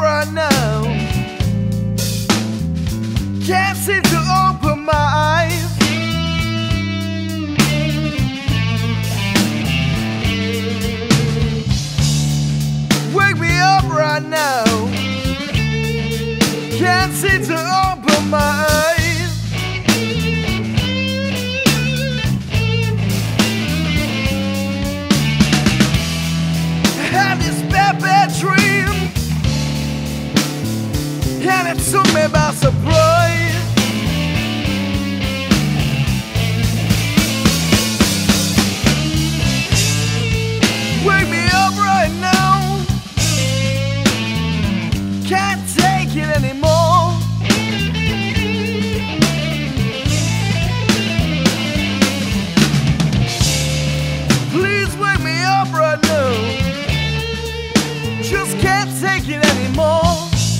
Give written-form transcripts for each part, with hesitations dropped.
right now. Can't seem to open my eyes. Wake me up right now. Can't seem to open my eyes. I had this bad dream, and it took me by surprise. Wake me up right now. Can't take it anymore. Please wake me up right now. Just can't take it anymore.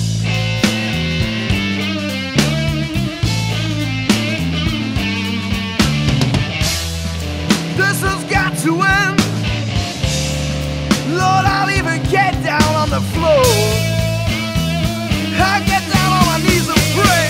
This has got to end. Lord, I'll even get down on the floor. I get down on my knees and pray.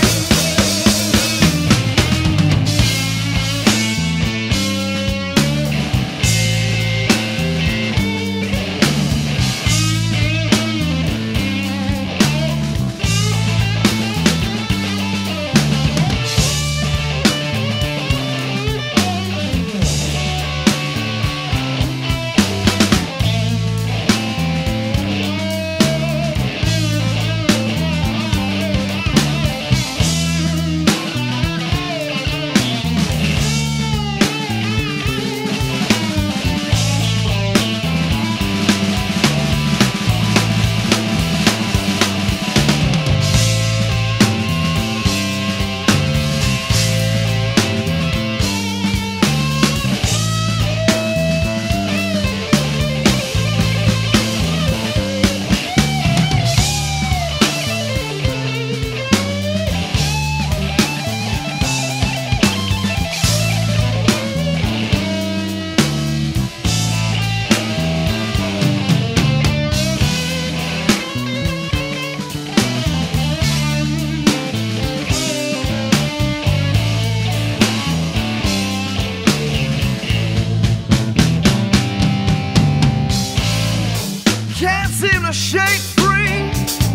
Can't seem to shake free.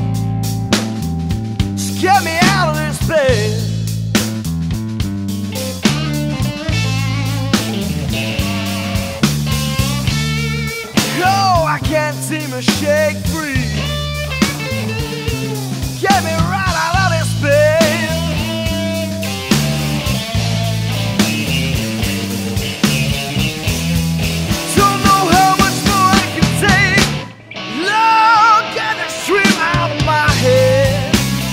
Just get me out of this bed. Oh, I can't seem to shake free. Get me right out of this bed. Don't know how much more I can take. Lord, get the stream out of my head.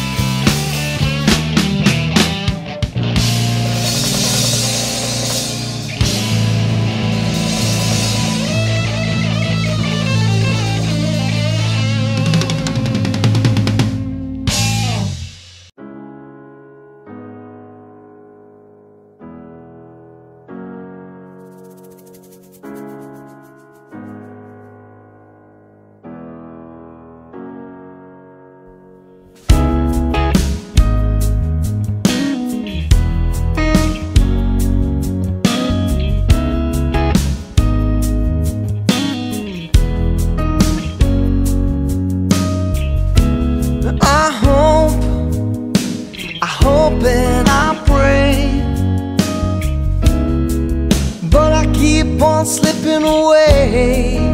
I hope and I pray, but I keep on slipping away.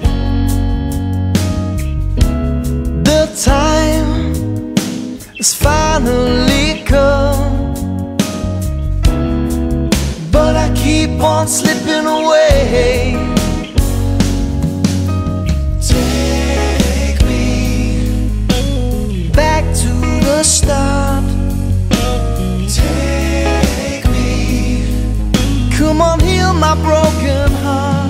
The time has finally come, but I keep on slipping away. Take me back to the start. Take me, come on, heal my broken heart.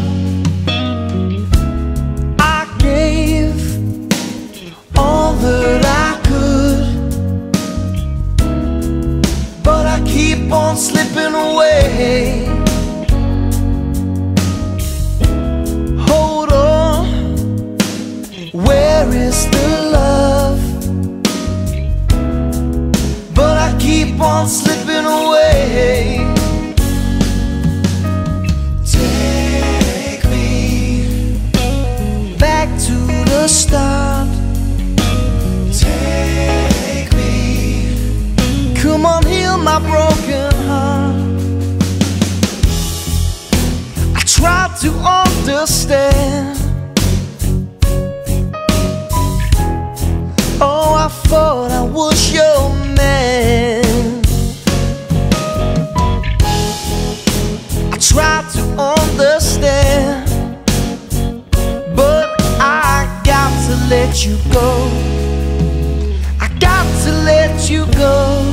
I gave all that I could, but I keep on slipping away. Hold on, where is the love? understand. Oh, I thought I was your man. I tried to understand, but I got to let you go. I got to let you go.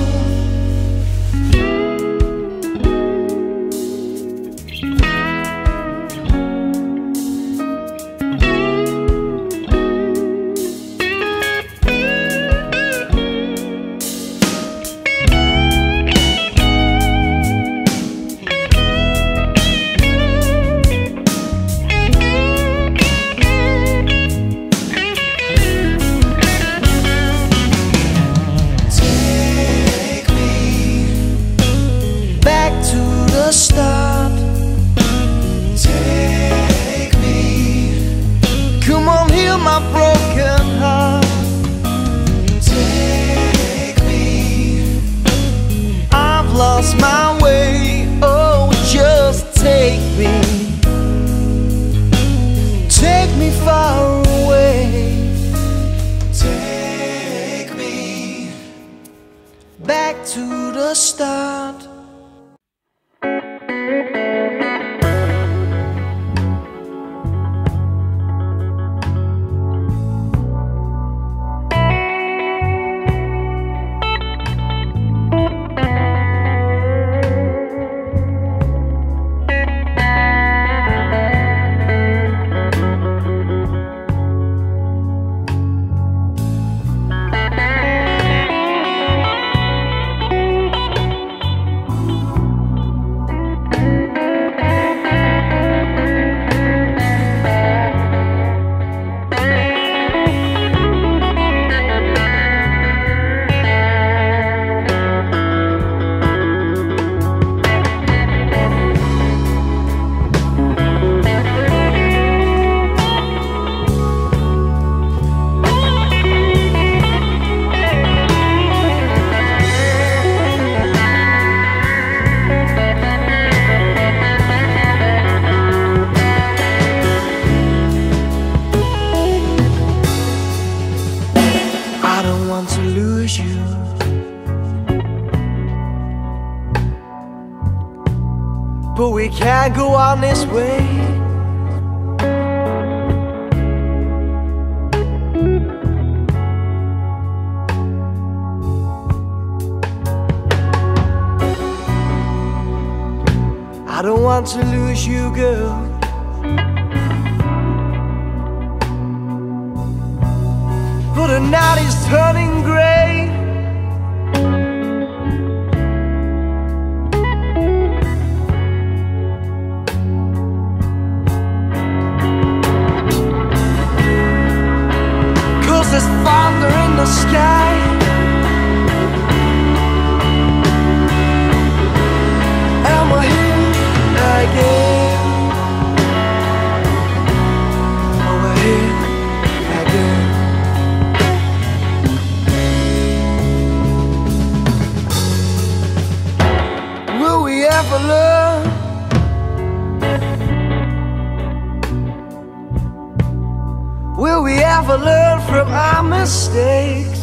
Start. Take me. Come on, heal my broken heart. Take me. I've lost my way. Oh, just take me. Take me far away. Take me back to the start. But we can't go on this way. I don't want to lose you, girl. But the night is turning gray. There's thunder in the sky. And we're here again. Oh, we're here again. Will we ever learn? Will we ever learn from our mistakes?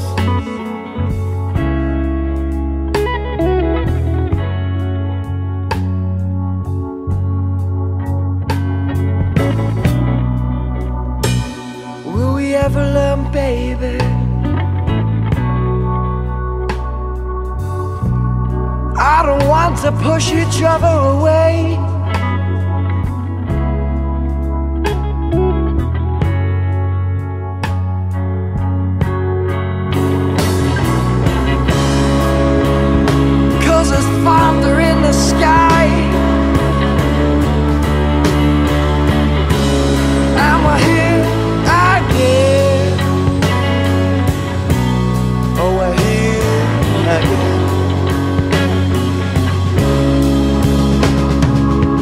Will we ever learn, baby? I don't want to push each other away. Thunder in the sky, and we're here again. Oh, we're here again.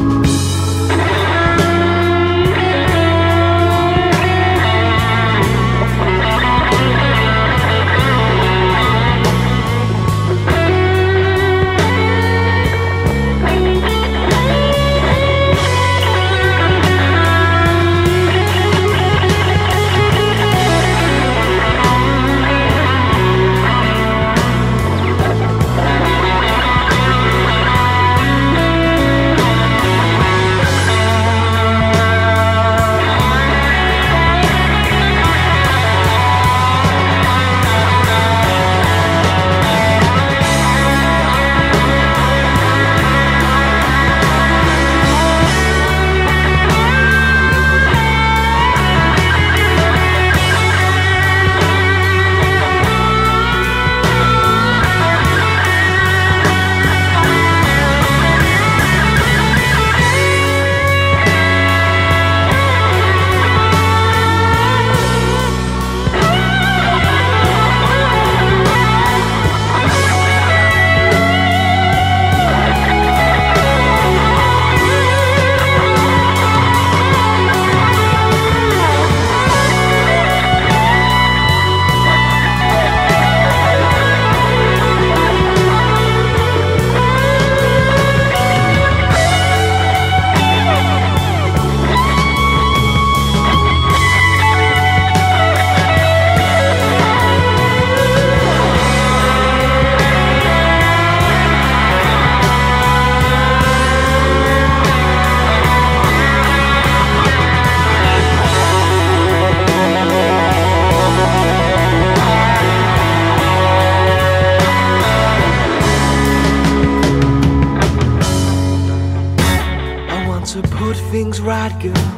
right, girl.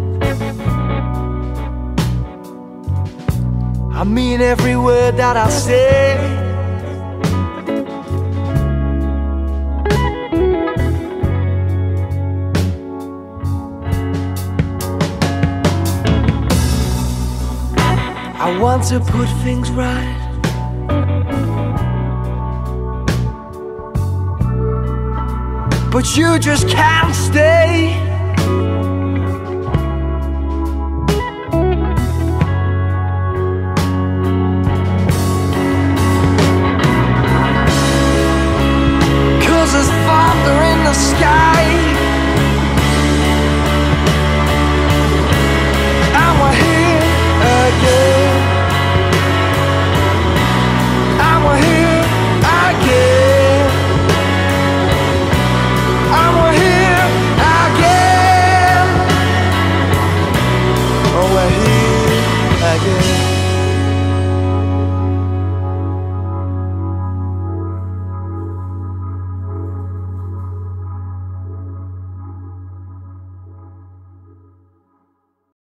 I mean every word that I say. I want to put things right, but you just can't stay.